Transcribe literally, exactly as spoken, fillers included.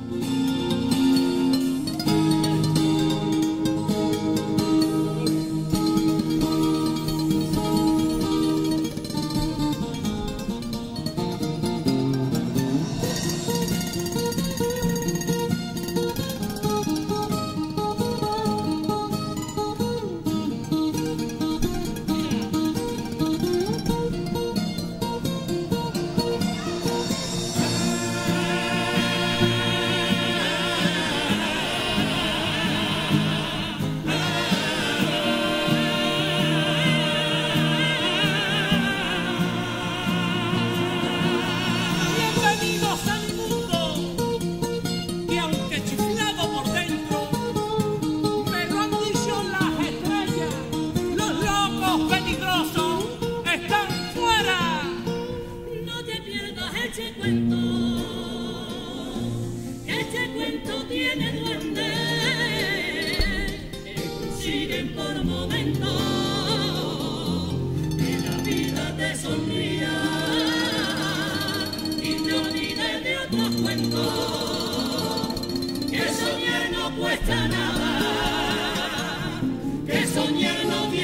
Este cuento, este cuento tiene duende, siguen por momentos que la vida te sonría y te olvides de otros cuentos, que soñar no cuesta nada, que soñar no